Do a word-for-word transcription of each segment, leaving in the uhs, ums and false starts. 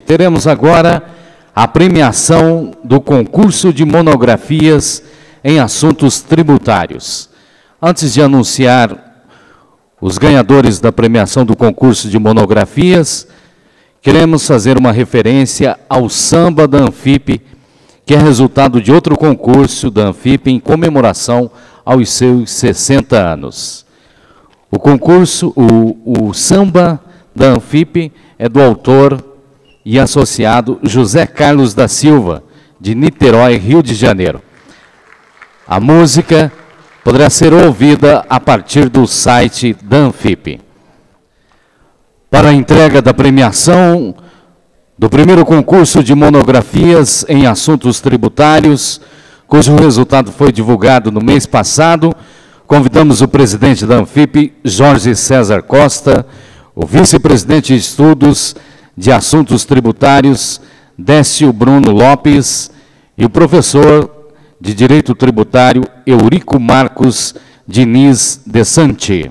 teremos agora a premiação do concurso de monografias em assuntos tributários. Antes de anunciar os ganhadores da premiação do concurso de monografias, queremos fazer uma referência ao samba da Anfip, que é resultado de outro concurso da Anfip em comemoração aos seus sessenta anos. O concurso, o, o samba da Anfip é do autor e associado José Carlos da Silva, de Niterói, Rio de Janeiro. A música poderá ser ouvida a partir do site da Anfip. Para a entrega da premiação do primeiro concurso de monografias em assuntos tributários, cujo resultado foi divulgado no mês passado, convidamos o presidente da Anfip, Jorge César Costa, o vice-presidente de estudos de assuntos tributários, Décio Bruno Lopes, e o professor de Direito Tributário, Eurico Marcos Diniz de Santi.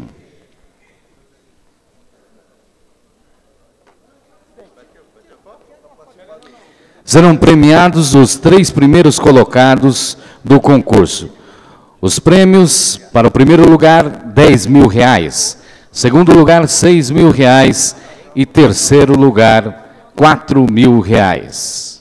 Serão premiados os três primeiros colocados do concurso. Os prêmios, para o primeiro lugar, dez mil reais. Segundo lugar, seis mil reais. E terceiro lugar, quatro mil reais.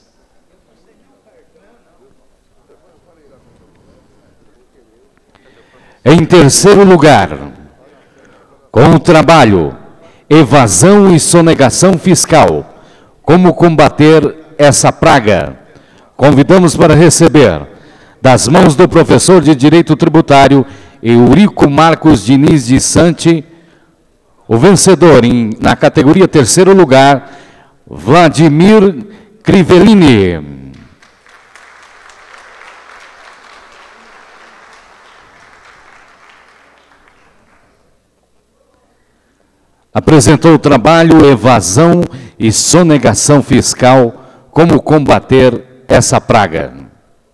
Em terceiro lugar, com o trabalho Evasão e Sonegação Fiscal, como combater essa praga, convidamos para receber, das mãos do professor de Direito Tributário, Eurico Marcos Diniz de Santi, o vencedor em, na categoria terceiro lugar, Vladimir Crivellini. Apresentou o trabalho Evasão e Sonegação Fiscal, como combater essa praga.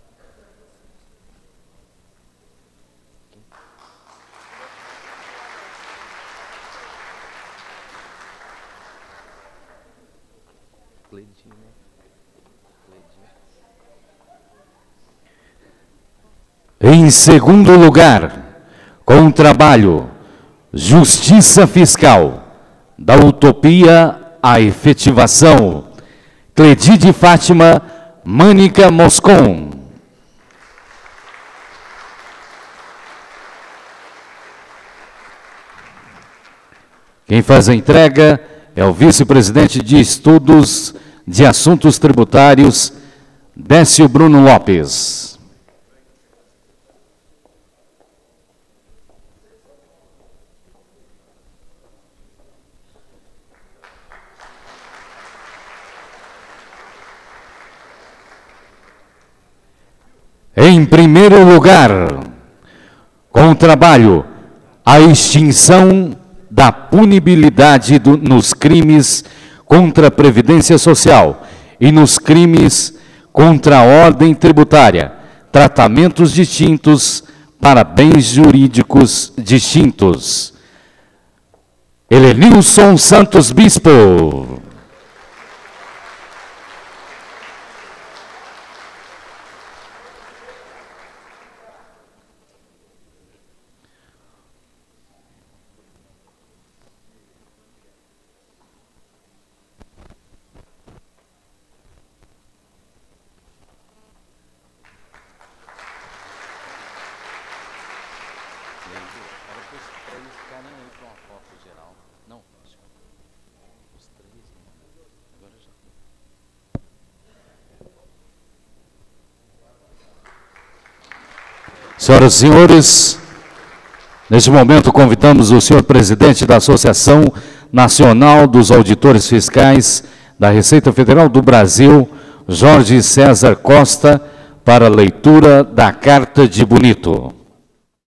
Em segundo lugar, com o trabalho Justiça Fiscal, da Utopia à Efetivação, Cledi de Fátima Mânica Moscon. Quem faz a entrega é o vice-presidente de Estudos de Assuntos Tributários, Décio Bruno Lopes. Em primeiro lugar, com o trabalho A Extinção da Punibilidade do, nos crimes contra a Previdência Social e nos crimes contra a ordem tributária, tratamentos distintos para bens jurídicos distintos. Helenilson Santos Bispo. Senhoras e senhores, neste momento convidamos o senhor presidente da Associação Nacional dos Auditores Fiscais da Receita Federal do Brasil, Jorge César Costa, para a leitura da Carta de Bonito.